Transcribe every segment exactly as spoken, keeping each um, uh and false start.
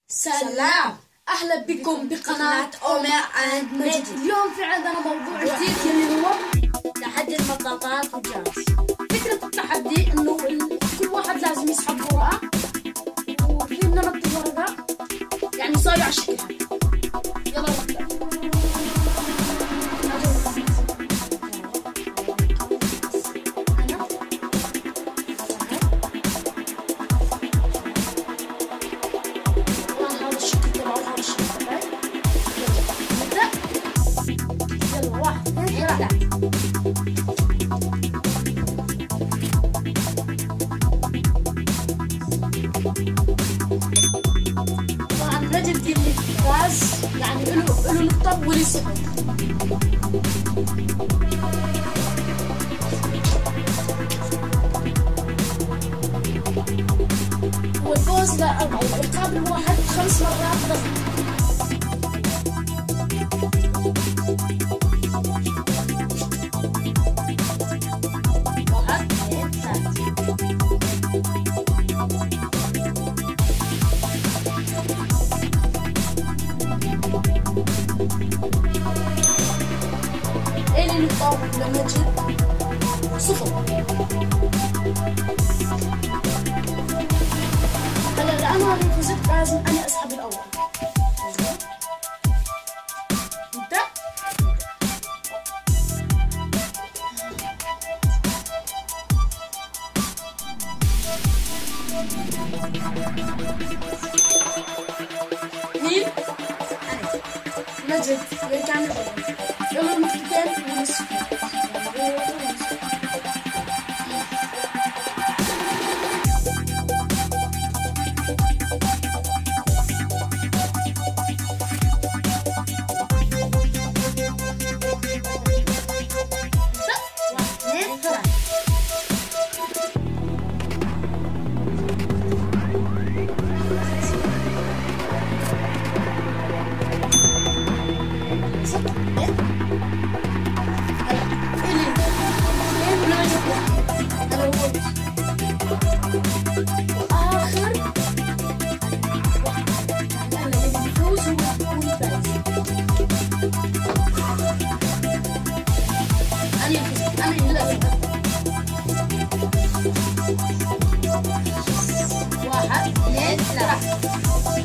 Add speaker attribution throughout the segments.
Speaker 1: سلام، أهلا بكم بقناة عمر أند مجد. اليوم في عندنا موضوع جديد اللي هو
Speaker 2: تحدي المطاطات والجرس.
Speaker 1: فكرة التحدي إنه كل واحد لازم يسحب ورقة وفي نرد ورقة يعني صاير على الشكل هذا. يلا نبدأ. طبعا نجد اللي فاز يعني له له نقطة ولي صفر. والفوز لا أربعة والعقاب الواحد خمس مرات ضغط. ايه اللي نقطة لمجد صفر. هلا لأنه أنا فزت لازم أنا أسحب الأول. نبدأ. مين؟ أنا مجد كان يلا نقطتين ونصف. واحد اثنين ثلاثة.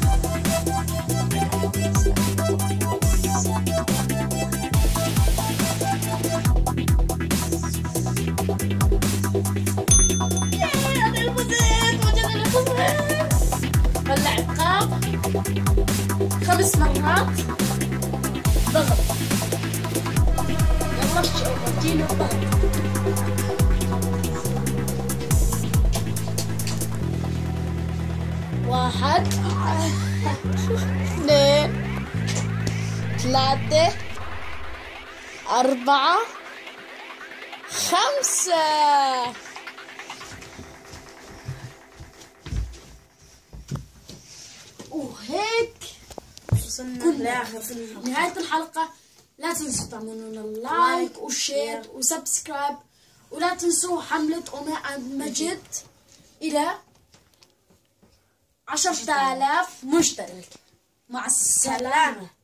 Speaker 1: هلا عقاب خمس مرات ضغط. يلا وديله الضغط. واحد اثنين ثلاثة أربعة خمسة. وهيك
Speaker 2: وصلنا لآخر
Speaker 1: نهاية الحلقة. لا تنسوا تعملون اللايك وشير وسبسكرايب، ولا تنسوا حملة عمر أند مجد إلى عشرة آلاف مشترك. مع السلامة.